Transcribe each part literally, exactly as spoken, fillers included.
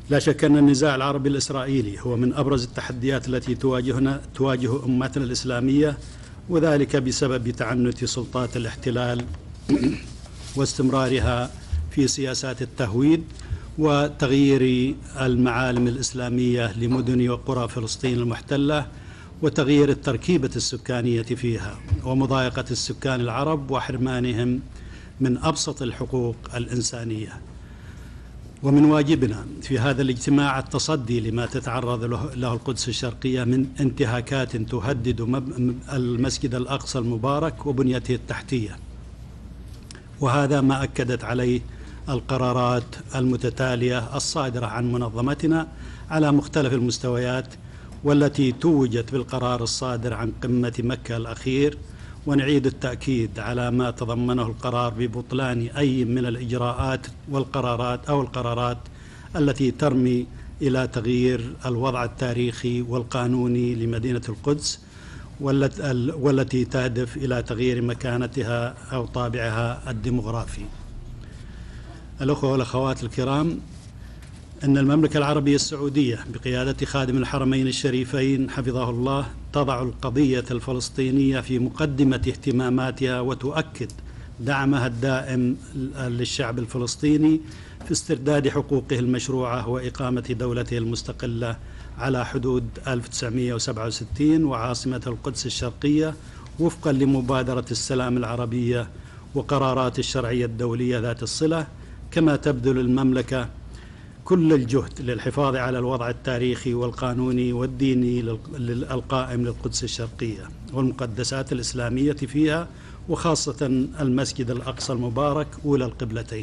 لا شك أن النزاع العربي الإسرائيلي هو من أبرز التحديات التي تواجهنا تواجه أمتنا الإسلامية، وذلك بسبب تعنت سلطات الاحتلال واستمرارها في سياسات التهويد وتغيير المعالم الإسلامية لمدن وقرى فلسطين المحتلة، وتغيير التركيبة السكانية فيها، ومضايقة السكان العرب وحرمانهم من أبسط الحقوق الإنسانية. ومن واجبنا في هذا الاجتماع التصدي لما تتعرض له القدس الشرقية من انتهاكات تهدد المسجد الأقصى المبارك وبنيته التحتية، وهذا ما أكدت عليه القرارات المتتالية الصادرة عن منظمتنا على مختلف المستويات، والتي توجت بالقرار الصادر عن قمة مكة الأخير. ونعيد التأكيد على ما تضمنه القرار ببطلان أي من الإجراءات والقرارات أو القرارات التي ترمي إلى تغيير الوضع التاريخي والقانوني لمدينة القدس، والتي تهدف إلى تغيير مكانتها أو طابعها الديمغرافي. الأخوة والأخوات الكرام، أن المملكة العربية السعودية بقيادة خادم الحرمين الشريفين حفظه الله تضع القضية الفلسطينية في مقدمة اهتماماتها، وتؤكد دعمها الدائم للشعب الفلسطيني في استرداد حقوقه المشروعة وإقامة دولته المستقلة على حدود ألف وتسعمئة وسبعة وستين وعاصمة القدس الشرقية، وفقا لمبادرة السلام العربية وقرارات الشرعية الدولية ذات الصلة. كما تبذل المملكة كل الجهد للحفاظ على الوضع التاريخي والقانوني والديني القائم للقدس الشرقية والمقدسات الإسلامية فيها، وخاصة المسجد الأقصى المبارك أولى القبلتين.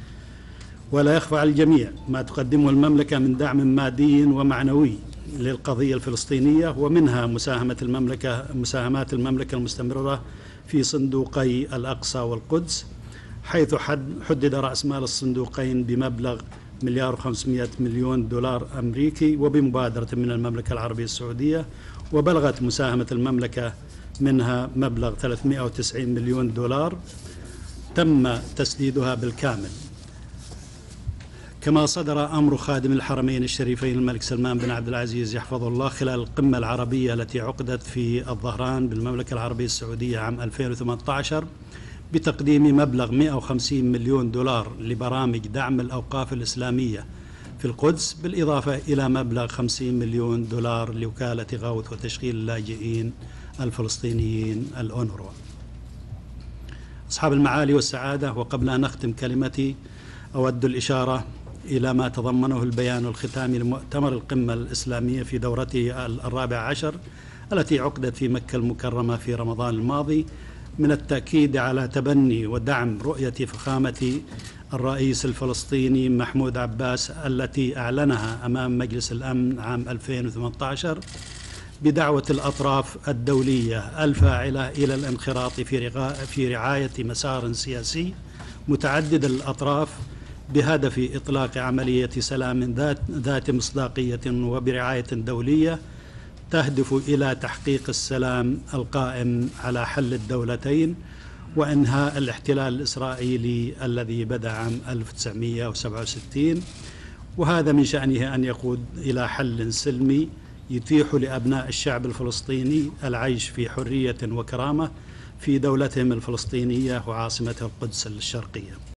ولا يخفى على الجميع ما تقدمه المملكة من دعم مادي ومعنوي للقضية الفلسطينية، ومنها مساهمة المملكة مساهمات المملكة المستمرة في صندوقي الأقصى والقدس، حيث حدد رأس مال الصندوقين بمبلغ مليار وخمسمئة مليون دولار أمريكي، وبمبادرة من المملكة العربية السعودية، وبلغت مساهمة المملكة منها مبلغ ثلاثمئة وتسعين مليون دولار تم تسديدها بالكامل. كما صدر أمر خادم الحرمين الشريفين الملك سلمان بن عبد العزيز يحفظه الله خلال القمة العربية التي عقدت في الظهران بالمملكة العربية السعودية عام ألفين وثمانية عشر بتقديم مبلغ مئة وخمسين مليون دولار لبرامج دعم الأوقاف الإسلامية في القدس، بالإضافة إلى مبلغ خمسين مليون دولار لوكالة غوث وتشغيل اللاجئين الفلسطينيين الأونروا. أصحاب المعالي والسعادة، وقبل أن أختم كلمتي أود الإشارة إلى ما تضمنه البيان الختامي لمؤتمر القمة الإسلامية في دورته الرابع عشر التي عقدت في مكة المكرمة في رمضان الماضي، من التأكيد على تبني ودعم رؤية فخامة الرئيس الفلسطيني محمود عباس التي أعلنها أمام مجلس الأمن عام ألفين وثمانية عشر بدعوة الأطراف الدولية الفاعلة إلى الانخراط في رعاية مسار سياسي متعدد الأطراف بهدف إطلاق عملية سلام ذات ذات مصداقية وبرعاية دولية تهدف إلى تحقيق السلام القائم على حل الدولتين وإنهاء الاحتلال الإسرائيلي الذي بدأ عام ألف وتسعمئة وسبعة وستين، وهذا من شأنه أن يقود إلى حل سلمي يتيح لأبناء الشعب الفلسطيني العيش في حرية وكرامة في دولتهم الفلسطينية وعاصمتها القدس الشرقية.